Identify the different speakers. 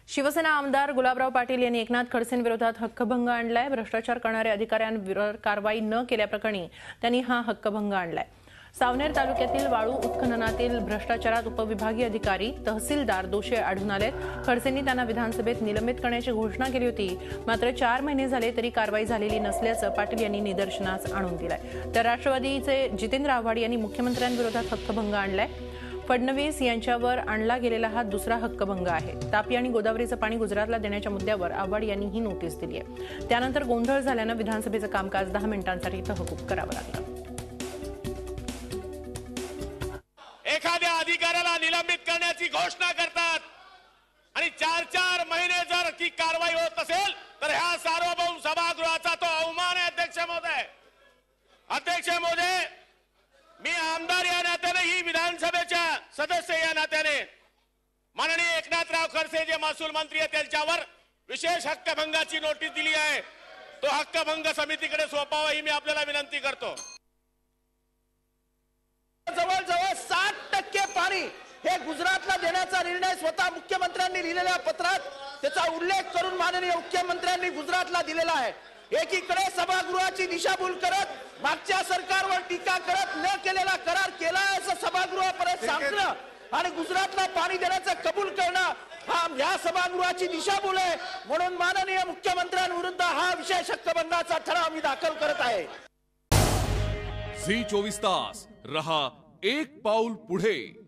Speaker 1: शिवसेना आमदार गुलाबराव पाटील यांनी एकनाथ खडसेंविरोधात हक्कभंग आणलाय। भ्रष्टाचार करणाऱ्या अधिकाऱ्यांविरोधात कारवाई न केल्याप्रकरणी त्यांनी हा हक्कभंग आणलाय। सावनेर तालुक्यातील वाळू उत्खननातील भ्रष्टाचारात उपविभागीय अधिकारी तहसीलदार दोषी आढळून आले। खडसेंनी त्यांना विधानसभेत निलंबित करण्याची घोषणा केली होती, मात्र 4 महिने झाले तरी कारवाई झालेली नसल्याचं पाटील यांनी निदर्शनास आणून दिलंय। तर राष्ट्रवादीचे जितेंद्र आव्हाड यांनी मुख्यमंत्र्यांविरोधात हक्कभंग आणलाय। फडणवीस यांच्यावर आणला गेलेला हा दुसरा हक्कभंग आहे। तापी आणि गोदावरीचं पाणी गुजरातला देण्याच्या मुद्द्यावर आव्हाड यांनी ही नोटीस दिली आहे। त्यानंतर गोंधळ झाल्यानं विधानसभेचं कामकाज 10 मिनिटांसाठी तहकूब करावं लागलं।
Speaker 2: एखाद्या अधिकाऱ्याला निलंबित करण्याची घोषणा करतात आणि 4 महिने जर ती कारवाई होत असेल तर ह्या सार्वभौम सभागृहाचा तो अवमान आहे। अध्यक्ष महोदय, मी आमदार या नात्याने, ही विधानसभेच्या सदस्य या नात्याने माननीय एकनाथराव खडसे जे महसूल मंत्री आहेत त्यांच्यावर विशेष हक्कभंगाची नोटीस दिली आहे। तो हक्कभंग समितीकडे सोपवावा ही मी आपल्याला विनंती करतो।
Speaker 3: जवळजवळ 60% पाणी हे गुजरातला देण्याचा निर्णय स्वतः मुख्यमंत्र्यांनी लिहिलेल्या पत्रात त्याचा उल्लेख करून माननीय मुख्यमंत्र्यांनी गुजरातला दिलेला आहे। एकीकडे सभागृहाची दिशाभूल करत मागच्या सरकारवर टीका करत न केलेला करार केला असं सभागृह परत सांगणं आणि गुजरातला पाणी देण्याचं कबूल करणं हा या सभागृहाची दिशाभूल आहे। म्हणून माननीय मुख्यमंत्र्यांविरुद्ध हा विशेष हक्कभंगाचा ठराव मी दाखल करत आहे।
Speaker 4: झी 24 तास रहा एक पाऊल पुढे।